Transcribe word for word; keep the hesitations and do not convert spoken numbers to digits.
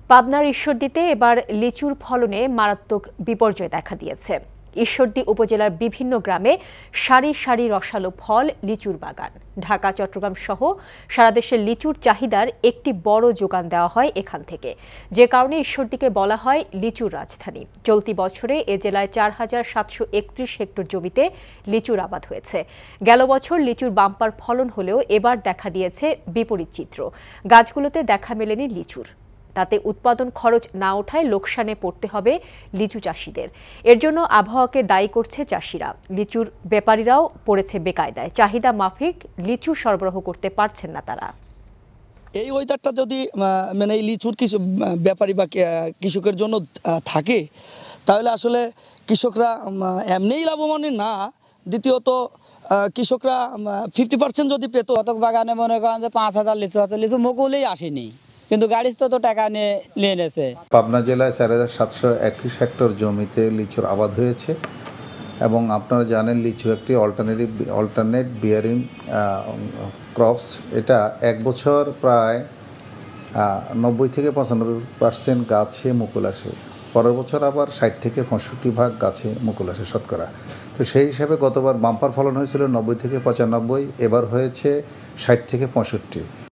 পাবনার ঈশ্বরদীতে এবার লিচুর ফলনে মারাত্মক বিপর্যয় দেখা দিয়েছে। ঈশ্বরদী উপজেলার বিভিন্ন গ্রামে সারি সারি রসালো ফল লিচুর বাগান। ঢাকা, চট্টগ্রাম সহ সারা দেশে লিচুর চাহিদার একটি বড় যোগান দেওয়া হয় এখান থেকে, যে কারণে ঈশ্বরদীকে বলা হয় লিচুর রাজধানী। চলতি বছরে এ জেলায় চার হাজার সাতশো একত্রিশ হেক্টর জমিতে লিচুর আবাদ হয়েছে। গেল বছর লিচুর বাম্পার ফলন হলেও এবার দেখা দিয়েছে বিপরীত চিত্র। গাছগুলোতে দেখা মেলেনি লিচুর। তাতে উৎপাদন খরচ না ওঠায় লোকসানে পড়তে হবে লিচু চাষিদের। এর জন্য আবহাওয়াকে দায়ী করছে চাষিরা। লিচুর ব্যাপারীরাও পড়েছে বেকায়দায়। চাহিদা মাফিক লিচু সরবরাহ করতে পারছেন না তারা। এই ওয়েদারটা যদি মানে এই লিচুর কিছু ব্যাপারী বা কৃষকের জন্য থাকে, তাহলে আসলে কৃষকরা এমনিই লাভবান না, দ্বিতীয়ত কৃষকরা ফিফটি পার্সেন্ট যদি পেত। কতক বাগানে মনে করেন যে পাঁচ হাজার লিচু আছে, লিচু মুকুলেই আসেনি, কিন্তু গাড়ি তো টাকা নিয়ে নিয়ে নিয়েছে। পাবনা জেলায় চার হাজার সাতশো একত্রিশ হেক্টর জমিতে লিচুর আবাদ হয়েছে এবং আপনারা জানেন লিচু একটি অল্টারনেটিভ অল্টারনেট বিয়ারিং ক্রপস। এটা এক বছর প্রায় নব্বই থেকে পঁচানব্বই পার্সেন্ট গাছে মুকুল আসে, পরের বছর আবার ষাট থেকে পঁয়ষট্টি ভাগ গাছে মুকুল আসে শতকরা। তো সেই হিসাবে গতবার বাম্পার ফলন হয়েছিল নব্বই থেকে পঁচানব্বই, এবার হয়েছে ষাট থেকে পঁয়ষট্টি।